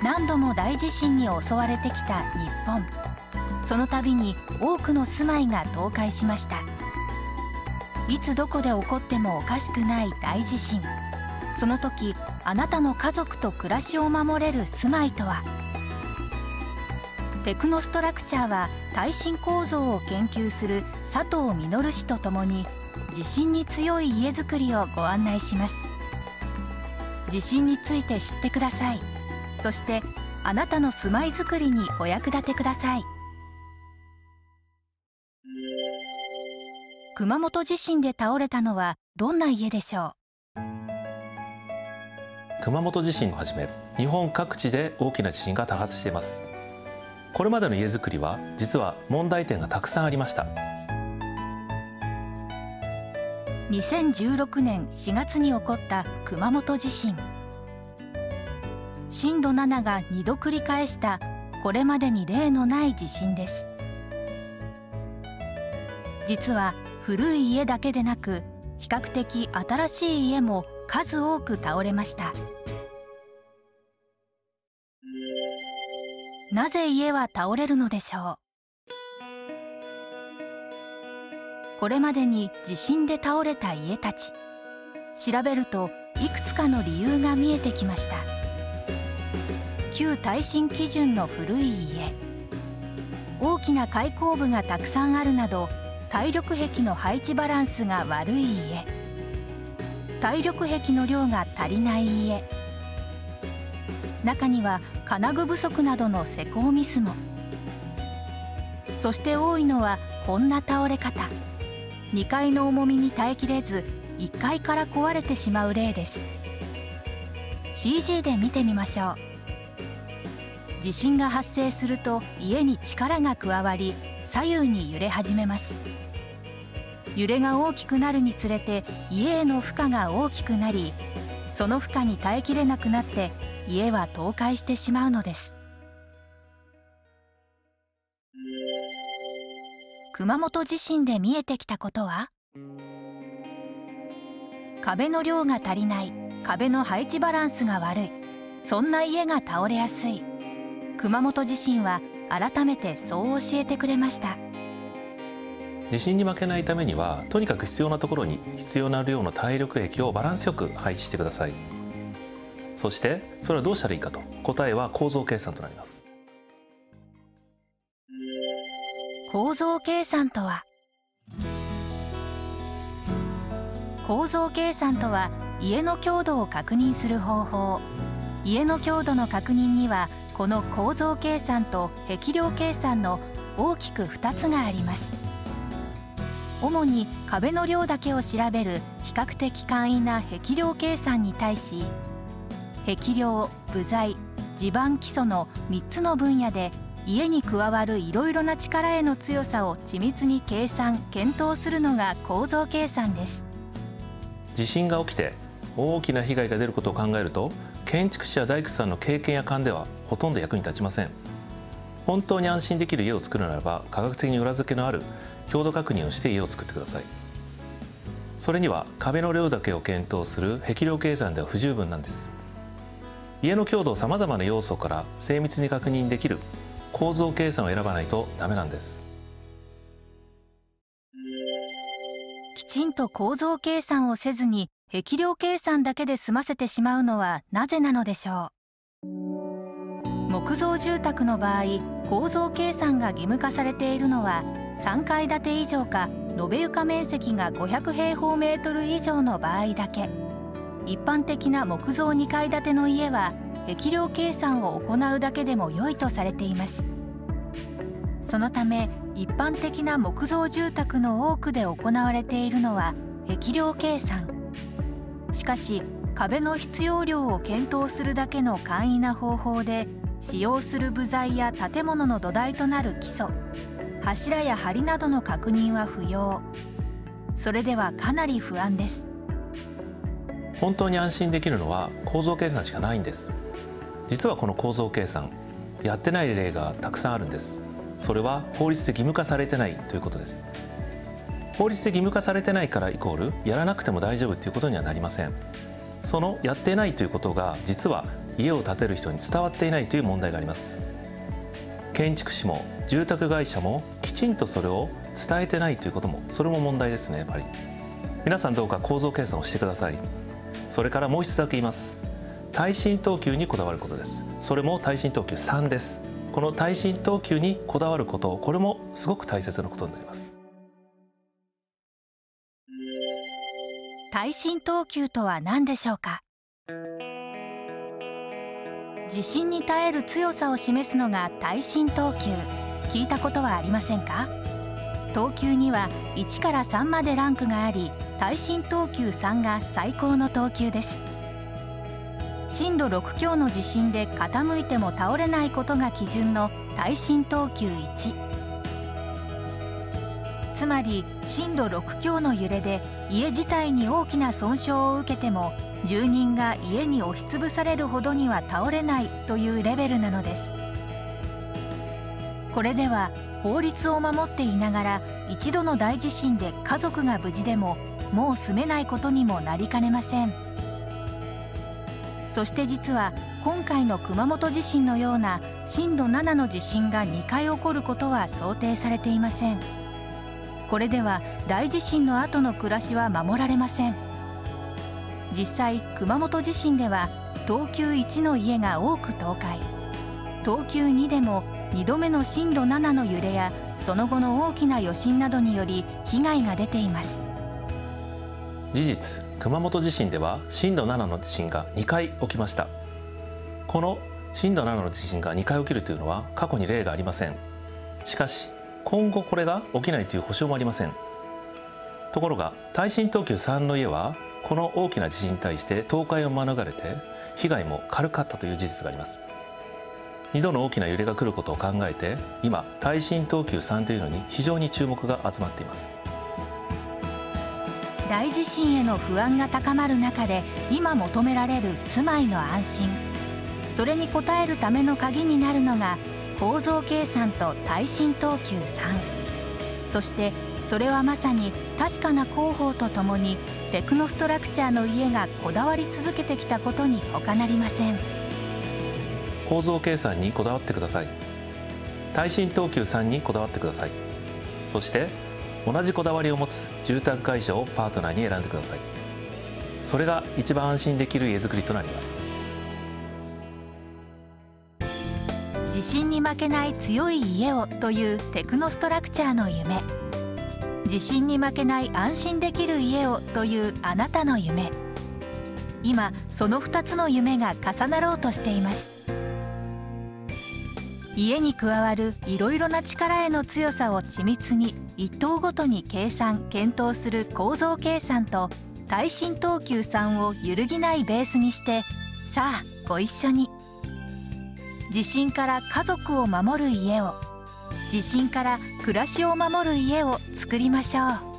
何度も大地震に襲われてきた日本。その度に多くの住まいが倒壊しました。いつどこで起こってもおかしくない大地震。その時、あなたの家族と暮らしを守れる住まいとは。テクノストラクチャーは耐震構造を研究する佐藤実氏とともに地震に強い家づくりをご案内します。地震について知ってください。そしてあなたの住まいづくりにお役立てください。熊本地震で倒れたのはどんな家でしょう。 熊本地震をはじめ日本各地で大きな地震が多発しています。これまでの家づくりは実は問題点がたくさんありました。 2016年4月に起こった熊本地震。震度7が2度繰り返したこれまでに例のない地震です。実は古い家だけでなく比較的新しい家も数多く倒れました。なぜ家は倒れるのでしょう。これまでに地震で倒れた家たち、調べるといくつかの理由が見えてきました。旧耐震基準の古い家、大きな開口部がたくさんあるなど耐力壁の配置バランスが悪い家、耐力壁の量が足りない家、中には金具不足などの施工ミスも。そして多いのはこんな倒れ方。2階の重みに耐えきれず1階から壊れてしまう例です。 CG で見てみましょう。地震が発生すると家に力が加わり左右に揺れ始めます。揺れが大きくなるにつれて家への負荷が大きくなり、その負荷に耐えきれなくなって家は倒壊してしまうのです。熊本地震で見えてきたことは、壁の量が足りない、壁の配置バランスが悪い、そんな家が倒れやすい。熊本地震は改めてそう教えてくれました。 地震に負けないためにはとにかく必要なところに必要な量の耐力壁をバランスよく配置してください。そしてそれはどうしたらいいかと、答えは構造計算となります。 構造計算とは、構造計算とは家の強度を確認する方法。家の強度の確認にはこの構造計算と壁量計算の大きく2つがあります。主に壁の量だけを調べる比較的簡易な壁量計算に対し、壁量、部材、地盤基礎の3つの分野で家に加わるいろいろな力への強さを緻密に計算・検討するのが構造計算です。 地震が起きて大きな被害が出ることを考えると、建築士や大工さんの経験や勘ではほとんど役に立ちません。本当に安心できる家を作るならば、科学的に裏付けのある強度確認をして家を作ってください。それには壁の量だけを検討する壁量計算では不十分なんです。家の強度をさまざまな要素から精密に確認できる構造計算を選ばないとダメなんです。 きちんと構造計算をせずに壁量計算だけで済ませてしまうのはなぜなのでしょう。木造住宅の場合、構造計算が義務化されているのは3階建て以上か延べ床面積が500平方メートル以上の場合だけ。一般的な木造2階建ての家は壁量計算を行うだけでも良いとされています。そのため一般的な木造住宅の多くで行われているのは壁量計算。しかし壁の必要量を検討するだけの簡易な方法で、使用する部材や建物の土台となる基礎、柱や梁などの確認は不要。それではかなり不安です。 本当に安心できるのは構造計算しかないんです。実はこの構造計算、やってない例がたくさんあるんです。それは法律で義務化されてないということです。法律で義務化されてないからイコールやらなくても大丈夫ということにはなりません。そのやってないということが実は家を建てる人に伝わっていないという問題があります。建築士も住宅会社もきちんとそれを伝えてないということも、それも問題ですね。やっぱり皆さんどうか構造計算をしてください。それからもう一つだけ言います。耐震等級にこだわることです。それも耐震等級3です。この耐震等級にこだわること、これもすごく大切なことになります。 耐震等級とは何でしょうか。地震に耐える強さを示すのが耐震等級。聞いたことはありませんか。等級には1から3までランクがあり、耐震等級3が最高の等級です。震度6強の地震で傾いても倒れないことが基準の耐震等級1。つまり震度6強の揺れで家自体に大きな損傷を受けても、住人が家に押しつぶされるほどには倒れないというレベルなのです。これでは法律を守っていながら、一度の大地震で家族が無事でももう住めないことにもなりかねません。そして実は今回の熊本地震のような震度7の地震が2回起こることは想定されていません。これでは大地震の後の暮らしは守られません。実際熊本地震では等級1の家が多く倒壊、等級2でも2度目の震度7の揺れやその後の大きな余震などにより被害が出ています。 事実、熊本地震では震度7の地震が2回起きました。この震度7の地震が2回起きるというのは過去に例がありません。しかし今後これが起きないという保証もありません。ところが耐震等級3の家はこの大きな地震に対して倒壊を免れて被害も軽かったという事実があります。2度の大きな揺れが来ることを考えて、今耐震等級3というのに非常に注目が集まっています。 大地震への不安が高まる中で今求められる住まいの安心、それに応えるための鍵になるのが構造計算と耐震等級3。そしてそれはまさに確かな広報とともにテクノストラクチャーの家がこだわり続けてきたことに他なりません。 構造計算にこだわってください。耐震等級3にこだわってください。そして同じこだわりを持つ住宅会社をパートナーに選んでください。それが一番安心できる家づくりとなります。 地震に負けない強い家をというテクノストラクチャーの夢、地震に負けない安心できる家をというあなたの夢、今その2つの夢が重なろうとしています。家に加わるいろいろな力への強さを緻密に一棟ごとに計算・検討する構造計算と耐震等級3を揺るぎないベースにして、さあご一緒に地震から家族を守る家を、地震から暮らしを守る家を作りましょう。